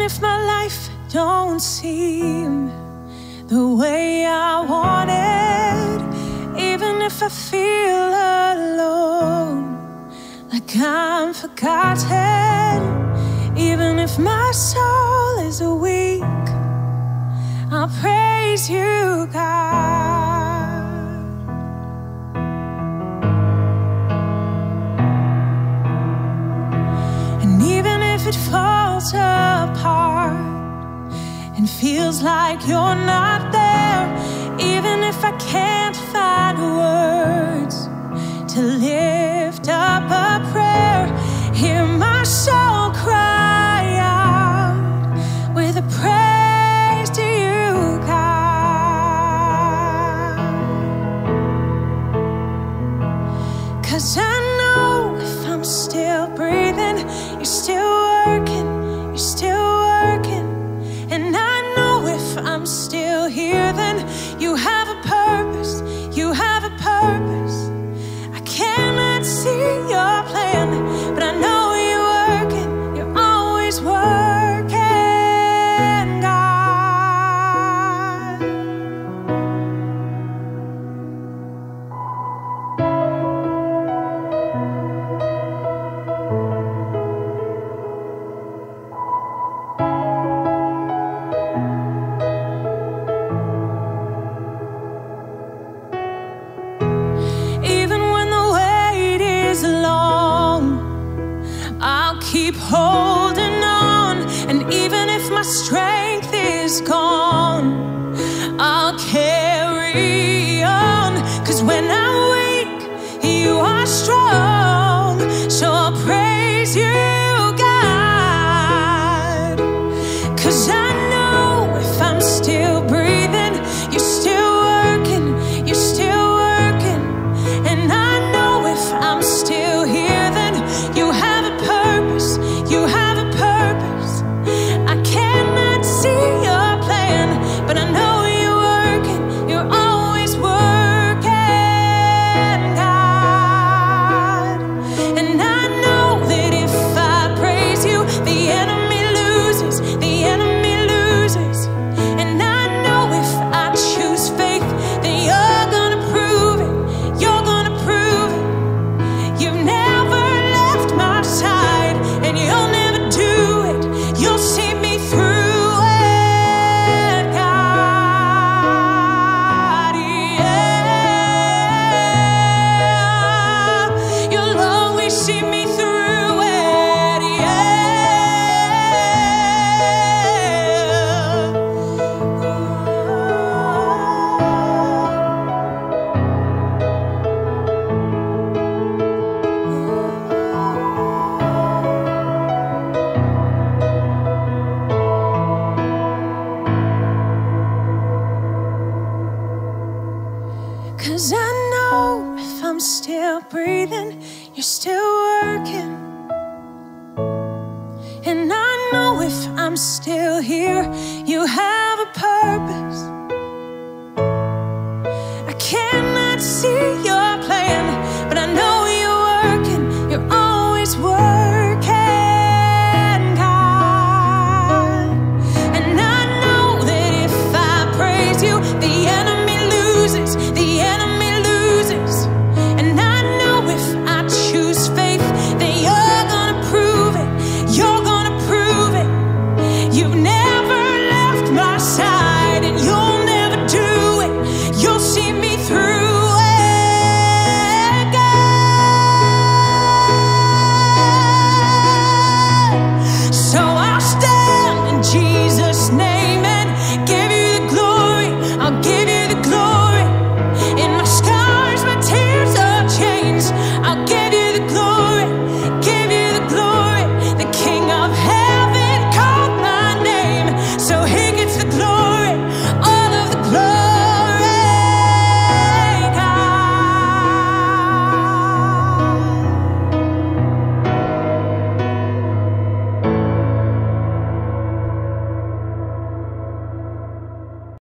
if my life don't seem the way I want it, even if I feel alone, like I'm forgotten, even if my soul is weak, I'll praise you, God. And even if it falls apart and feels like you're not there, even if I can't find words to lift up a prayer, hear my soul cry out with a praise to you, God. 'Cause I know if I'm still breathing, you're still working, you're still working. And I know if I'm still here, then you have a purpose, you have a purpose. I cannot see your plan, but I know you're working, you're always working, God. Keep holding on, and even if my strength is gone, I'll carry on. 'Cause when I'm weak, you are strong. So I'll praise you, God. 'Cause I know if I'm still breathing, you're still working, you're still working. And I know if I'm still here, then you have a purpose, you have a purpose. I cannot see your plan, but I know you're working, you're always working, God. And I know that if I praise you, the enemy loses, the enemy loses. And I know if I choose faith, then you're gonna prove it, you're gonna prove it. You've never left my side, and you'll never do it. You'll see me through it, God. Yeah, you'll always see me through it. Cause I know if I'm still breathing, you're still working. And I know if I'm still here, you have a purpose.